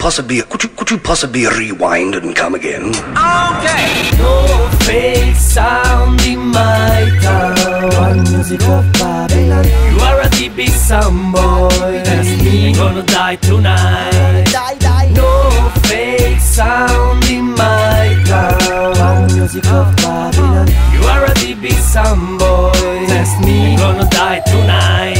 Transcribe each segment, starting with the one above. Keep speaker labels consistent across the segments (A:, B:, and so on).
A: possibly rewind and come again?
B: Okay. No fake sound in my town. One music of Babylon. You are a DB sound boy. That's me gonna die tonight. Die. No fake sound in my town. One music of Babylon. You are a DB sound boy. That's me gonna die tonight.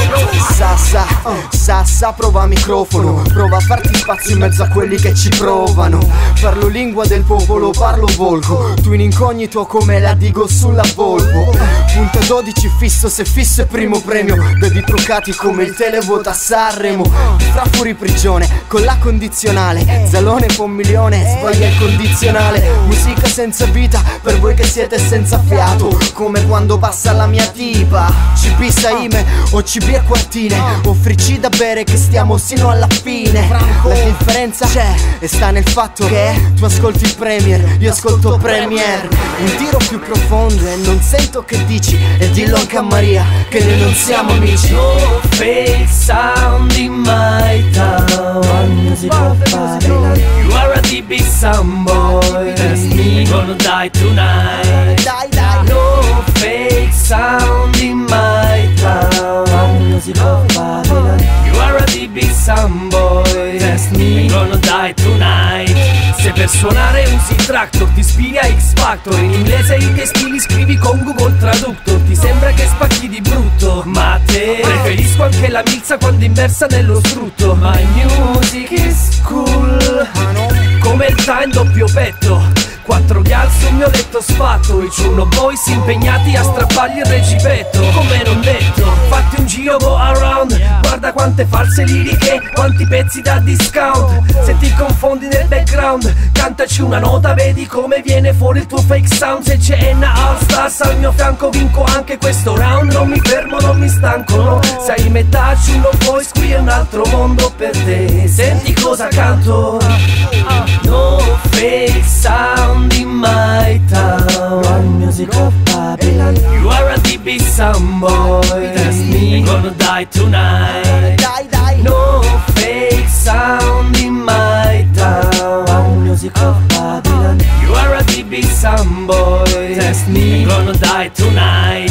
C: Sassa, prova microfono. Prova a farti spazio in mezzo a quelli che ci provano. Parlo lingua del popolo, parlo volgo. Tu in incognito come la digo sulla Volvo. Punto 12 fisso, se fisso è primo premio. Bevi truccati come il televoto a Sanremo. Fra fuori prigione, con la condizionale. Zalone po' milione, sbaglia il condizionale. Musica senza vita, per voi che siete senza fiato. Come quando passa la mia tipa. CB Saime o CB a quartine. Offrici da bere che stiamo sino alla fine. La differenza c'è e sta nel fatto che tu ascolti il Premier, io ascolto Premier. Un tiro più profondo e non sento che dici. E dillo anche a Maria che noi non siamo amici.
B: No fake sound in my town. One music of Babylon. You are a DB sound boy. That's me gonna die tonight. Die. No fake sound in my town. One music of Babylon. You are a DB sound boy. That's me gonna die tonight. Se per suonare usi il tractor ti ispiri a X Factor. In inglese i testili scrivi con Google Traductor. Ti sembra che spacchi di brutto, ma te preferisco anche la milza quando immersa nello strutto. My music is cool, come il time doppio petto. 4 gal sul mio letto sfatto. I Chuno Boys impegnati a strappargli il regipetto. Come non detto, fatti un giro, go around. Guarda quante false liriche, quanti pezzi da discount. Se ti confondi nel background, cantaci una nota, vedi come viene fuori il tuo fake sound. Se c'è Enna All Stars al mio fianco vinco anche questo round. Non mi fermo, non mi stanco, no. Sei metà Chuno Boys, qui è un altro mondo per te. Senti cosa canto. No fake sound in my town. One music of Babylon. You are a DB sound boy. That's me gonna die tonight. Die. No fake sound in my town. One music of Babylon. You are a DB sound boy. That's me gonna die tonight.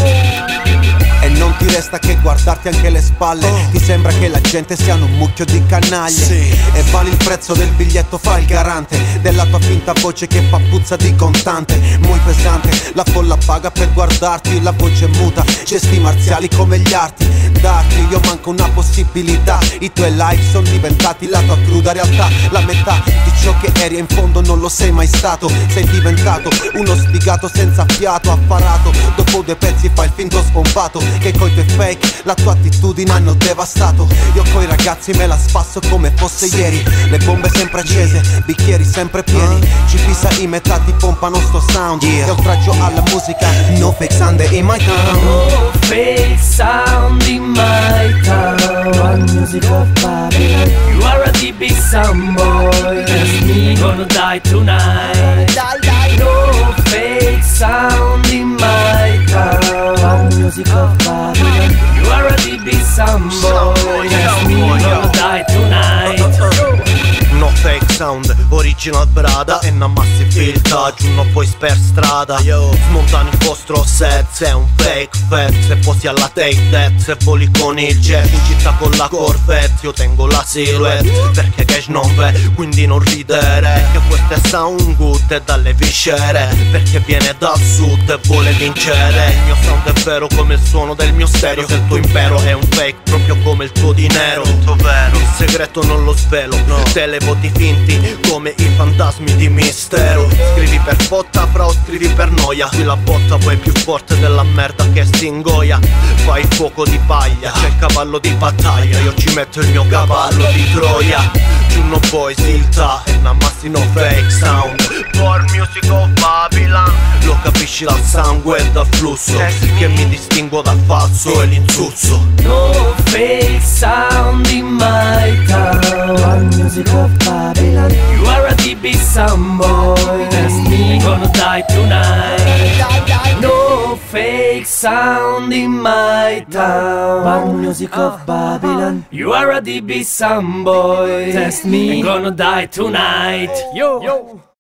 D: E non ti resta che guardarti anche le spalle. Ti sembra che la gente sia un mucchio di canaglie, sì. E vale il prezzo del biglietto, fai il garante della tua finta voce che fa puzza di contante. Muy pesante, la folla paga per guardarti. La voce muta, gesti marziali come gli arti. Darti, io manco una possibilità. I tuoi live sono diventati la tua cruda realtà. La metà di ciò che eri in fondo non lo sei mai stato. Sei diventato uno sfigato senza fiato. Affarato, dopo 2 pezzi fai il finto spompato. Che coi tuoi fake la tua attitudine hanno devastato. Io coi ragazzi me la spasso come fosse ieri. Le bombe sempre accese, bicchieri sempre pieni. Ci pisa i metà ti pompano sto sound. E oltraggio alla musica. No fake sound in my town.
B: No fake sound in my town. One music of Babylon. You are a DB sound boy. That's me gonna die tonight. Die. No fake sound in my town. One music of Babylon. You are a DB sound boy. That's me gonna die tonight.
D: No fake sound, original brada. E non massi filta, giù non puoi per strada. Smontano il vostro set, se è un fake fact. Se fossi alla take that, se voli con il jet in città con la Corvette. Io tengo la silhouette, perché cash non v'è, quindi non ridere. Che questo è sound good e dalle viscere, perché viene dal sud e vuole vincere. Il mio sound è vero come il suono del mio stereo. Se il tuo impero è un fake, proprio come il tuo dinero. Il segreto non lo svelo, no. Televoti finti come i fantasmi di mistero. Scrivi per botta, fra o scrivi per noia. Qui la botta poi è più forte della merda che si ingoia. Fai fuoco di paglia, c'è il cavallo di battaglia. Io ci metto il mio cavallo di Troia. Chuno Boys, silta e n'ammassi no fake sound. For music of Babylon. Lo capisci dal sangue e dal flusso, che mi distinguo dal falso e l'inzuzzo.
B: No fake sound in my town. One music of Babylon. You are a DB sound boy. That's me gonna die tonight. No fake sound in my town. Bar music of Babylon. You are a DB sound boy. Test me, I'm gonna die tonight. Yo.